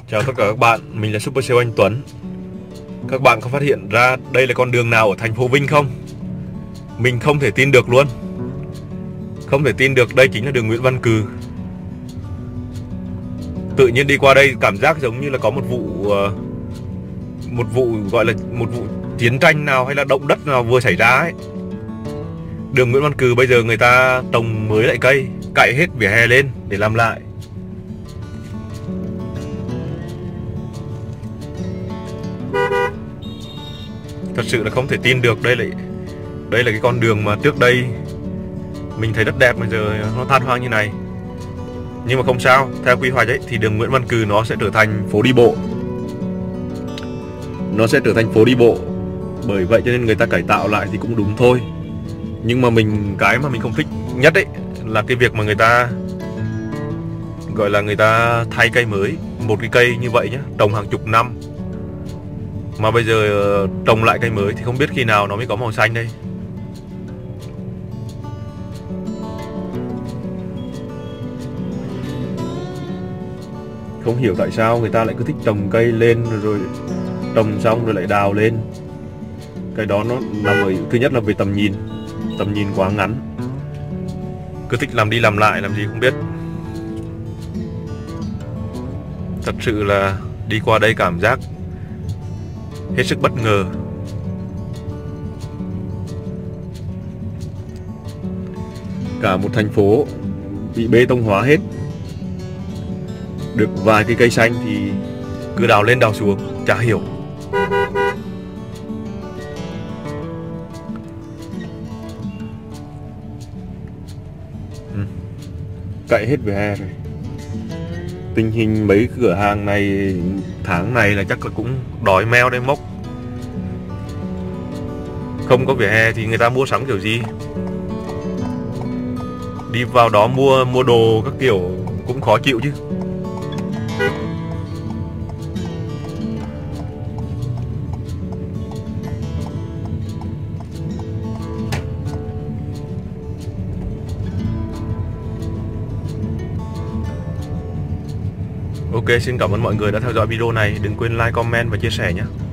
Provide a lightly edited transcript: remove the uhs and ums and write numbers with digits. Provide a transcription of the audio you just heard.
Chào tất cả các bạn, mình là Super Sale Anh Tuấn. Các bạn có phát hiện ra đây là con đường nào ở thành phố Vinh không? Mình không thể tin được luôn. Không thể tin được đây chính là đường Nguyễn Văn Cừ. Tự nhiên đi qua đây cảm giác giống như là có một vụ gọi là một vụ chiến tranh nào hay là động đất nào vừa xảy ra ấy. Đường Nguyễn Văn Cừ bây giờ người ta trồng mới lại cây, cạy hết vỉa hè lên để làm lại. Thật sự là không thể tin được đây là cái con đường mà trước đây mình thấy rất đẹp, bây giờ nó than hoang như này. Nhưng mà không sao, theo quy hoạch ấy thì đường Nguyễn Văn Cừ nó sẽ trở thành phố đi bộ. Nó sẽ trở thành phố đi bộ. Bởi vậy cho nên người ta cải tạo lại thì cũng đúng thôi. Nhưng mà cái mà mình không thích nhất ấy là cái việc mà người ta gọi là người ta thay cây mới. Một cái cây như vậy nhá, trồng hàng chục năm mà bây giờ trồng lại cây mới thì không biết khi nào nó mới có màu xanh đây. Không hiểu tại sao người ta lại cứ thích trồng cây lên rồi trồng xong rồi lại đào lên. Cái đó nó nằm ở thứ nhất là về tầm nhìn quá ngắn. Cứ thích làm đi làm lại làm gì không biết. Thật sự là đi qua đây cảm giác hết sức bất ngờ. Cả một thành phố bị bê tông hóa hết. Được vài cái cây xanh thì cứ đào lên đào xuống, chả hiểu. Cậy hết vỉa hè rồi. Tình hình mấy cửa hàng này tháng này là chắc là cũng đói meo đây mốc. Không có vỉa hè thì người ta mua sắm kiểu gì? Đi vào đó mua đồ các kiểu cũng khó chịu chứ. Ok, xin cảm ơn mọi người đã theo dõi video này. Đừng quên like, comment và chia sẻ nhé.